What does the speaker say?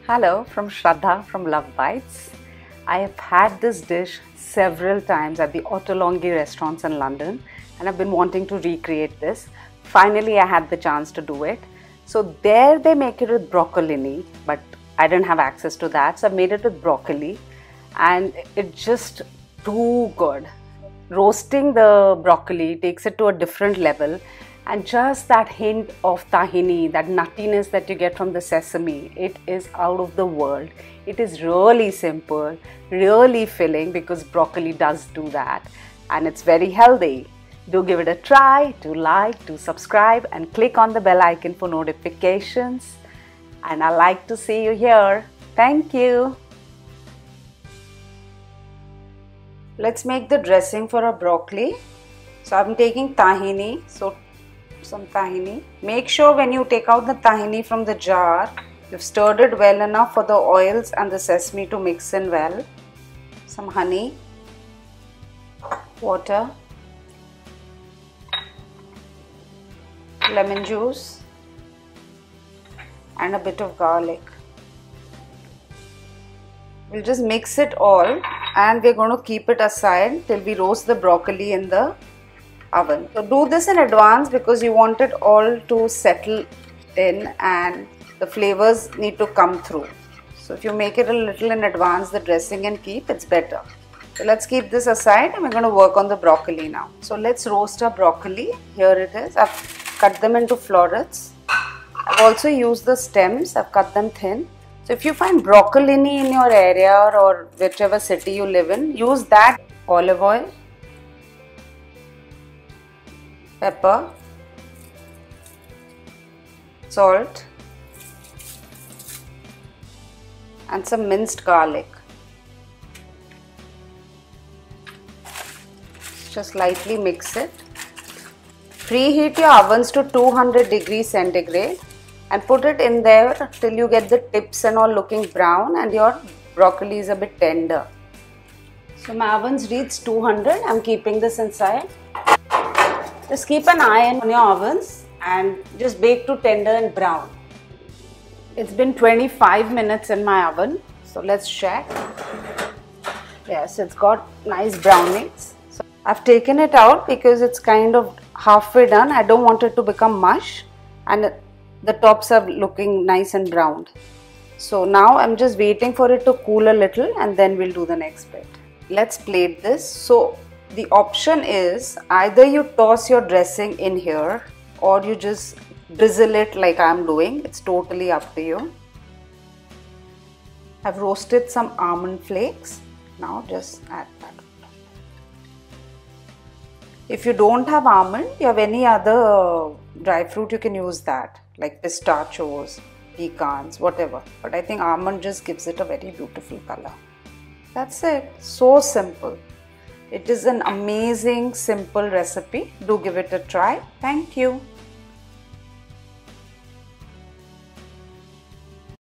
Hello, from Shraddha from Love Bites. I have had this dish several times at the Ottolenghi restaurants in London and I've been wanting to recreate this. Finally, I had the chance to do it. So there they make it with broccolini, but I didn't have access to that. So I made it with broccoli and it's just too good. Roasting the broccoli takes it to a different level, and just that hint of tahini, that nuttiness that you get from the sesame, it is out of the world. It is really simple, really filling, because broccoli does do that, and it's very healthy. Do give it a try, do like, do subscribe and click on the bell icon for notifications, and I like to see you here. Thank you. Let's make the dressing for our broccoli. So I'm taking tahini, so some tahini. Make sure when you take out the tahini from the jar, you've stirred it well enough for the oils and the sesame to mix in well. Some honey, water, lemon juice and a bit of garlic. We'll just mix it all and we're going to keep it aside till we roast the broccoli in the oven. So do this in advance because you want it all to settle in and the flavors need to come through. So if you make it a little in advance, the dressing and keep, it's better. So let's keep this aside and we're going to work on the broccoli now. So let's roast our broccoli. Here it is. I've cut them into florets. I've also used the stems. I've cut them thin. So if you find broccolini in your area or whichever city you live in, use that. Olive oil, pepper, salt and some minced garlic. Just lightly mix it. Preheat your ovens to 200 degrees centigrade and put it in there till you get the tips and all looking brown and your broccoli is a bit tender. So my oven's reached 200. I'm keeping this inside. Just keep an eye on your ovens and just bake to tender and brown. It's been 25 minutes in my oven. So let's check. Yes, it's got nice brownings. So I've taken it out because it's kind of halfway done. I don't want it to become mush and the tops are looking nice and browned. So now I'm just waiting for it to cool a little and then we'll do the next bit. Let's plate this. So the option is either you toss your dressing in here or you just drizzle it like I'm doing. It's totally up to you. I've roasted some almond flakes. Now just add that. If you don't have almond, you have any other dry fruit, you can use that, like pistachios, pecans, whatever. But I think almond just gives it a very beautiful color. That's it. So simple. It is an amazing, simple recipe. Do give it a try. Thank you.